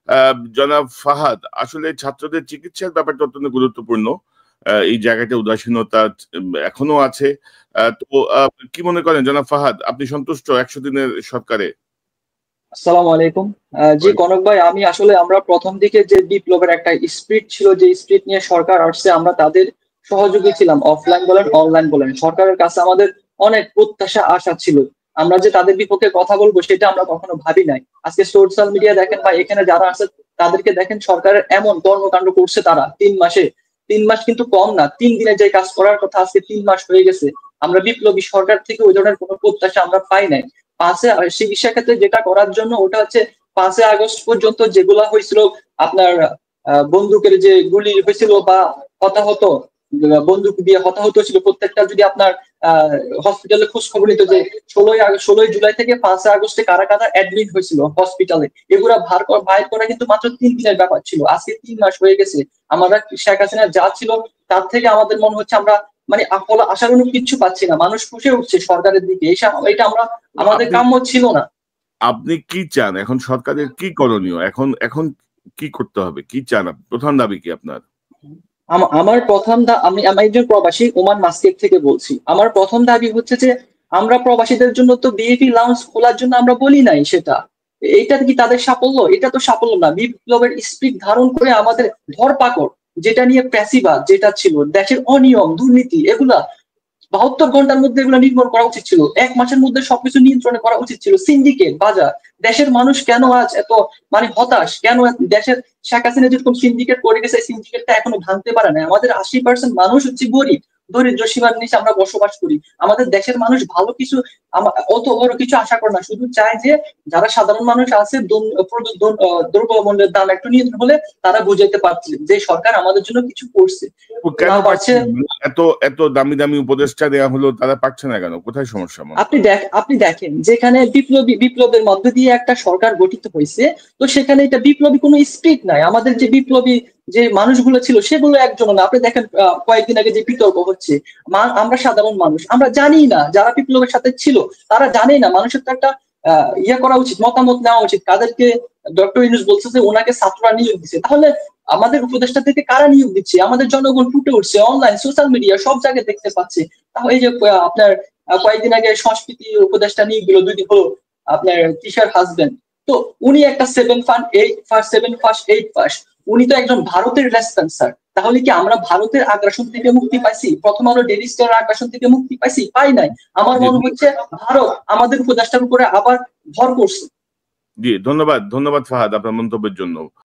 জনাব ফাহাদ, আসলে ছাত্রদের চিকিৎসার ব্যাপারটা অত্যন্ত গুরুত্বপূর্ণ। এই জায়গাটা উদাসীনতা এখনো আছে। তো কি মনে করেন জনাব ফাহাদ, আপনি সন্তুষ্ট 100 দিনের সরকারে? আসসালামু আলাইকুম। জি কনক ভাই, আমি আসলে আমরা প্রথম দিকে যে বিপ্লবের একটা স্পিরিট ছিল, যে স্পিরিট নিয়ে সরকার আসছে, আমরা তাদের সহযোগী ছিলাম। অফলাইন বলেন অনলাইন বলেন, সরকারের কাছে আমাদের অনেক প্রত্যাশা আশা ছিল। আমরা যে তাদের বিপক্ষে কথা বলবো সেটা আমরা কখনো ভাবি নাই। আজকে সোশ্যাল মিডিয়া দেখেন বা এখানে যারা আছে তাদেরকে দেখেন, সরকারের এমন কর্মকাণ্ড করছে তারা 3 মাসে। 3 মাস কিন্তু কম না, 3 দিনে যে কাজ করার কথা আজকে 3 মাস হয়ে গেছে। আমরা বিপ্লবী সরকার থেকে ওই ধরনের কোনো প্রত্যাশা আমরা পাই নাই। চিকিৎসা ক্ষেত্রে যেটা করার জন্য ওটা হচ্ছে 5ই আগস্ট পর্যন্ত যেগুলা হয়েছিল, আপনার বন্দুকের যে গুলি হয়েছিল বা হতাহত, বন্দুক দিয়ে হতাহত ছিল প্রত্যেকটা, যদি আপনার হসপিটালে খোঁজ খবর নিত যে 16ই জুলাই থেকে 5ই আগস্টে কারা কারা অ্যাডমিট হয়েছিল হসপিটালে, এগুলা বাইর করা কিন্তু মাত্র 3 দিনের ব্যাপার ছিল। আজকে 3 মাস হয়ে গেছে। আমরা শেখ হাসিনা যা ছিল তার থেকে আমাদের মনে হচ্ছে আমরা মানে আশানুরূপ কিচ্ছু পাচ্ছি না। মানুষ ফুসে উঠছে সরকারের দিকে, এটা আমরা আমাদের আপনি কাম্য ছিল না। আপনি কি চান এখন? সরকারের কি করণীয় এখন? এখন কি করতে হবে? কি চান? প্রধান দাবি কি আপনার? আমার প্রথম আমি একজন প্রবাসী ওমান মাস্কেট থেকে বলছি। আমার প্রথম দাবি হচ্ছে যে আমরা প্রবাসীদের জন্য তো বিএপি লাউঞ্জ খোলার জন্য আমরা বলি নাই সেটা। এটা কি তাদের সাফল্য? এটা তো সাফল্য না। বিপ্লবের স্পিরিট ধারণ করে আমাদের ধরপাকড়, যেটা নিয়ে প্যাসিবাদ যেটা ছিল, দেশের অনিয়ম দুর্নীতি, এগুলা 72 ঘন্টার মধ্যে এগুলো নির্মূল করা উচিত ছিল। 1 মাসের মধ্যে সবকিছু নিয়ন্ত্রণে করা উচিত ছিল। সিন্ডিকেট বাজার, দেশের মানুষ কেন আজ এত মানে হতাশ? কেন দেশের শেখ হাসিনা যেরকম সিন্ডিকেট করে গেছে, সিন্ডিকেটটা এখনো ভাঙতে পারে না। আমাদের 80% মানুষ হচ্ছে গরিব, দরিদ্র সীমার নিচে আমরা বসবাস করি। আমাদের দেশের মানুষ ভালো কিছু অত বড় কিছু আশা করে না, শুধু চায় যে যারা সাধারণ মানুষ আছে দ্রব্যমূল্যের দাম একটু নিয়ন্ত্রণ হলে তারা বুঝাইতে পারছে যে সরকার আমাদের জন্য কিছু করছে। কেন না পারছে পারছে। না? এত এত দামি দামি উপদেষ্টা দেওয়া হলো, তারা পারছে না কেন? কোথায় সমস্যা মনে করেন? আপনি দেখেন, যেখানে বিপ্লবের মধ্যে দিয়ে একটা সরকার গঠিত হয়েছে, তো সেখানে এটা বিপ্লবী কোনো স্পিরিট নাই। আমাদের যে বিপ্লবী যে মানুষগুলো ছিল সেগুলো একজন না। আপনি দেখেন কয়েকদিন আগে যে বিতর্ক হচ্ছে, আমরা সাধারণ মানুষ আমরা জানি না, যারা বিপ্লবের সাথে ছিল তারা জানে না। মানুষের তো একটা ইয়ে করা উচিত, মতামত নেওয়া উচিত। কাদেরকে ডক্টর ইউনূস বলছে যে ওনাকে ছাত্ররা নিয়োগ দিচ্ছে, তাহলে আমাদের উপদেষ্টা থেকে কারা নিয়োগ দিচ্ছে? আমাদের জনগণ ফুটে উঠছে, অনলাইন সোশ্যাল মিডিয়া সব জায়গায় দেখতে পাচ্ছে। তাহলে এই যে আপনার কয়েকদিন আগে সংস্কৃতি উপদেষ্টা নিয়োগ দিল, 2 দিন হলো, আপনার কিশোর হাসবেন্ড। তো উনি একটা 7 ফার্স্ট 8 ফার্স্ট উনি তো একজন ভারতের রেসপন্সার। তাহলে কি আমরা ভারতের আগ্রাসন থেকে মুক্তি পাইছি? প্রথম আলো ডেইলি স্টারের আগ্রাসন থেকে মুক্তি পাইছি? পাই নাই। আমার জি মনে হচ্ছে ভারত আমাদের উপদেষ্টার উপরে আবার ভর করছে। জি, ধন্যবাদ। ধন্যবাদ ফাহাদ আপনার মন্তব্যের জন্য।